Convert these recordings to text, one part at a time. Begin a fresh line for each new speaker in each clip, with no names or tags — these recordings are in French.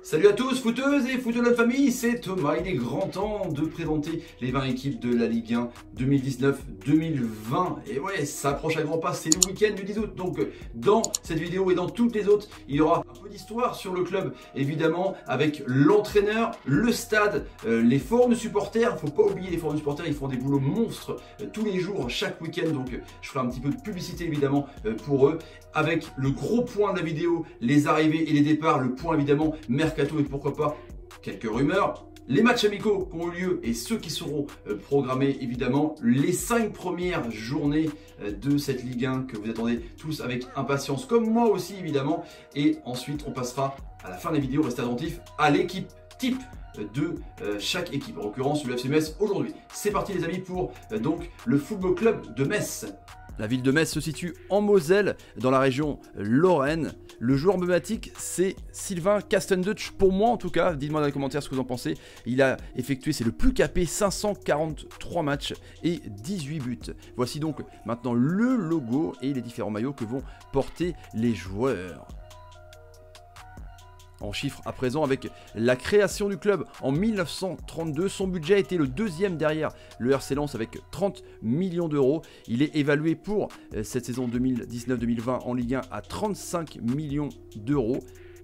Salut à tous, footeuses et footeux de la famille, c'est Thomas. Il est grand temps de présenter les 20 équipes de la Ligue 1 2019-2020. Et ouais, ça approche à grands pas, c'est le week-end du 10 août. Donc dans cette vidéo et dans toutes les autres, il y aura un peu d'histoire sur le club, évidemment, avec l'entraîneur, le stade, les forums de supporters. Il ne faut pas oublier les forums de supporters, ils font des boulots monstres tous les jours, chaque week-end. Donc je ferai un petit peu de publicité, évidemment, pour eux. Avec le gros point de la vidéo, les arrivées et les départs, le point évidemment mercato et pourquoi pas quelques rumeurs, les matchs amicaux qui ont eu lieu et ceux qui seront programmés évidemment, les 5 premières journées de cette Ligue 1 que vous attendez tous avec impatience, comme moi aussi évidemment, et ensuite on passera à la fin de la vidéo, restez attentifs à l'équipe type de chaque équipe, en l'occurrence le FC Metz aujourd'hui. C'est parti les amis pour donc le Football Club de Metz.
La ville de Metz se situe en Moselle, dans la région Lorraine. Le joueur emblématique, c'est Sylvain Castendutch, pour moi en tout cas. Dites-moi dans les commentaires ce que vous en pensez. Il a effectué, c'est le plus capé, 543 matchs et 18 buts. Voici donc maintenant le logo et les différents maillots que vont porter les joueurs. En chiffres à présent, avec la création du club en 1932, son budget a été le deuxième derrière le RC Lens avec 30 millions d'euros. Il est évalué pour cette saison 2019-2020 en Ligue 1 à 35 millions d'euros.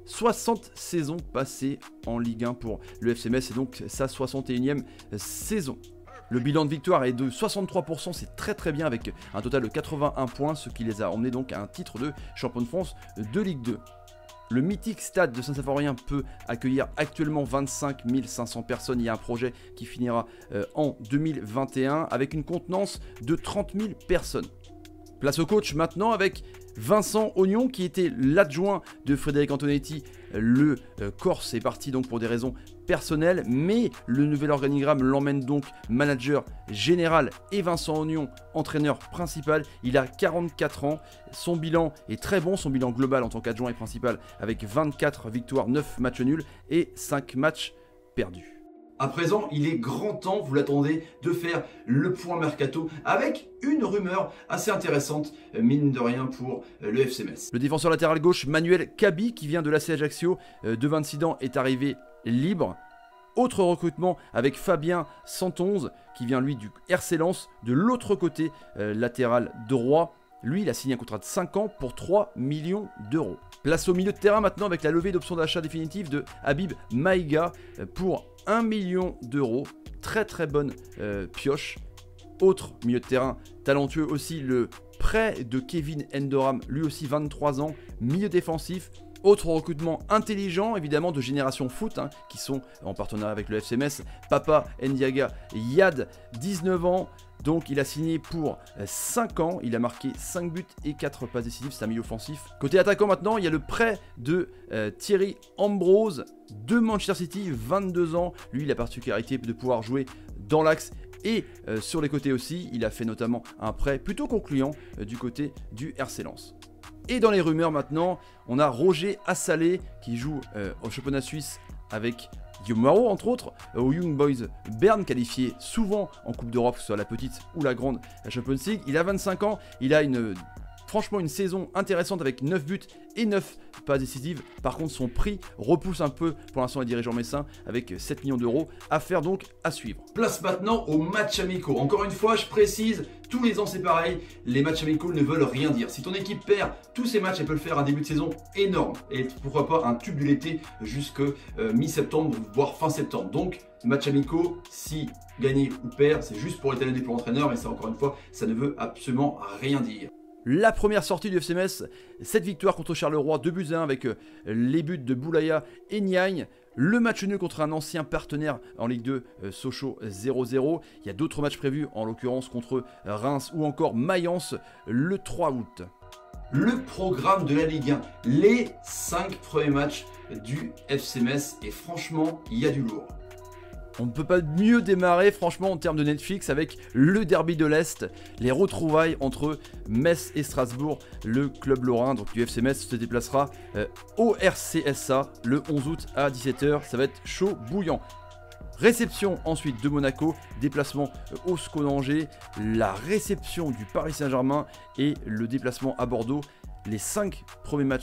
60 saisons passées en Ligue 1 pour le FC Metz, c'est donc sa 61e saison. Le bilan de victoire est de 63%, c'est très bien avec un total de 81 points, ce qui les a emmenés donc à un titre de champion de France de Ligue 2. Le mythique stade de Saint-Symphorien peut accueillir actuellement 25 500 personnes. Il y a un projet qui finira en 2021 avec une contenance de 30 000 personnes. Place au coach maintenant avec Vincent Ognon qui était l'adjoint de Frédéric Antonetti. Le Corse est parti donc pour des raisons personnelles, mais le nouvel organigramme l'emmène donc manager général et Vincent Ognon entraîneur principal. Il a 44 ans, son bilan est très bon, son bilan global en tant qu'adjoint et principal avec 24 victoires, 9 matchs nuls et 5 matchs perdus.
À présent, il est grand temps, vous l'attendez, de faire le point mercato avec une rumeur assez intéressante, mine de rien, pour le FC Metz.
Le défenseur latéral gauche Manuel Kabi, qui vient de l'AC Ajaccio de 26 ans, est arrivé libre. Autre recrutement avec Fabien 111, qui vient lui du RC Lens, de l'autre côté, latéral droit. Lui, il a signé un contrat de 5 ans pour 3 millions d'euros. Place au milieu de terrain maintenant avec la levée d'option d'achat définitive de Habib Maïga pour 1 million d'euros. Très bonne pioche. Autre milieu de terrain talentueux aussi, le prêt de Kevin Endoram, lui aussi 23 ans, milieu défensif. Autre recrutement intelligent, évidemment, de Génération Foot, qui sont en partenariat avec le FC Metz. Papa Ndiaga Yad, 19 ans. Donc il a signé pour 5 ans, il a marqué 5 buts et 4 passes décisives, c'est un milieu offensif. Côté attaquant maintenant, il y a le prêt de Thierry Ambrose de Manchester City, 22 ans. Lui, il a la particularité de pouvoir jouer dans l'axe et sur les côtés aussi. Il a fait notamment un prêt plutôt concluant du côté du RC Lens. Et dans les rumeurs maintenant, on a Roger Assalé qui joue au championnat suisse avec Guillaume Marot entre autres, au Young Boys Bern, qualifié souvent en Coupe d'Europe, que ce soit la petite ou la grande Champions League. Il a 25 ans, il a franchement une saison intéressante avec 9 buts et 9 passes décisives. Par contre, son prix repousse un peu pour l'instant les dirigeants messins avec 7 millions d'euros. Affaire donc à suivre.
Place maintenant aux matchs amicaux. Encore une fois, je précise, tous les ans c'est pareil, les matchs amicaux ne veulent rien dire. Si ton équipe perd tous ces matchs, elle peut le faire un début de saison énorme. Et pourquoi pas un tube de l'été jusque mi-septembre, voire fin septembre. Donc, matchs amicaux, si gagner ou perdre, c'est juste pour étaler des plans entraîneurs. Mais ça, encore une fois, ça ne veut absolument rien dire.
La première sortie du FC Metz, cette victoire contre Charleroi, 2-1 avec les buts de Boulaya et Niagne. Le match nul contre un ancien partenaire en Ligue 2, Sochaux 0-0. Il y a d'autres matchs prévus, en l'occurrence contre Reims ou encore Mayence le 3 août.
Le programme de la Ligue 1, les 5 premiers matchs du FC Metz et franchement, il y a du lourd.
On ne peut pas mieux démarrer franchement en termes de Netflix avec le derby de l'Est, les retrouvailles entre Metz et Strasbourg. Le club lorrain donc du FC Metz se déplacera au RCSA le 11 août à 17 h, ça va être chaud bouillant. Réception ensuite de Monaco, déplacement au SCO d'Angers, la réception du Paris Saint-Germain et le déplacement à Bordeaux. Les 5 premiers matchs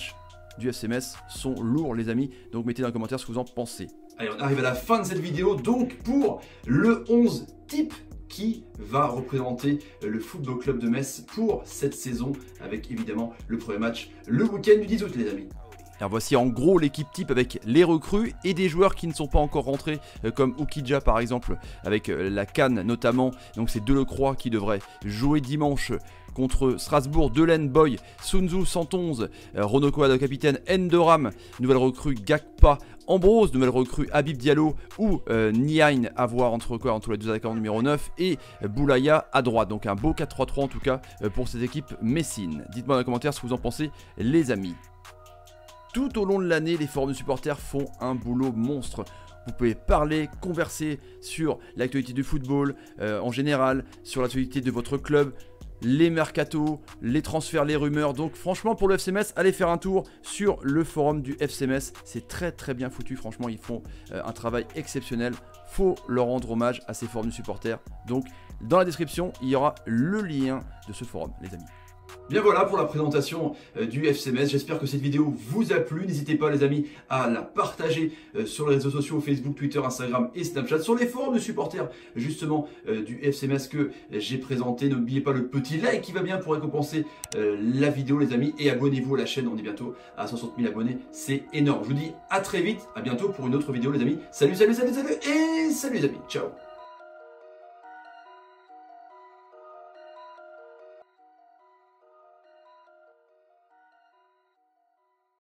du FC Metz sont lourds les amis, donc mettez dans les commentaires ce que vous en pensez.
Allez, on arrive à la fin de cette vidéo, donc pour le 11 type qui va représenter le Football Club de Metz pour cette saison, avec évidemment le premier match le week-end du 10 août les amis.
Alors voici en gros l'équipe type avec les recrues et des joueurs qui ne sont pas encore rentrés comme Oukidja par exemple avec la CAN notamment. Donc c'est Delecroix qui devrait jouer dimanche contre Strasbourg, Delaine, Boy, Sunzu, 111, Ronoko de capitaine, Endoram, nouvelle recrue Gakpa, Ambrose, nouvelle recrue Habib Diallo ou Niain à voir entre les deux attaquants numéro 9 et Boulaya à droite. Donc un beau 4-3-3 en tout cas pour cette équipe messine. Dites-moi dans les commentaires ce que vous en pensez les amis. Tout au long de l'année, les forums de supporters font un boulot monstre. Vous pouvez parler, converser sur l'actualité du football en général, sur l'actualité de votre club, les mercatos, les transferts, les rumeurs. Donc franchement pour le FC Metz, allez faire un tour sur le forum du FC Metz. C'est très bien foutu, franchement ils font un travail exceptionnel. Faut leur rendre hommage à ces forums de supporters. Donc dans la description, il y aura le lien de ce forum les amis.
Bien voilà pour la présentation du FC Metz, j'espère que cette vidéo vous a plu, n'hésitez pas les amis à la partager sur les réseaux sociaux, Facebook, Twitter, Instagram et Snapchat, sur les forums de supporters justement du FC Metz que j'ai présenté. N'oubliez pas le petit like qui va bien pour récompenser la vidéo les amis, et abonnez-vous à la chaîne, on est bientôt à 60 000 abonnés, c'est énorme. Je vous dis à très vite, à bientôt pour une autre vidéo les amis, salut et salut les amis, ciao.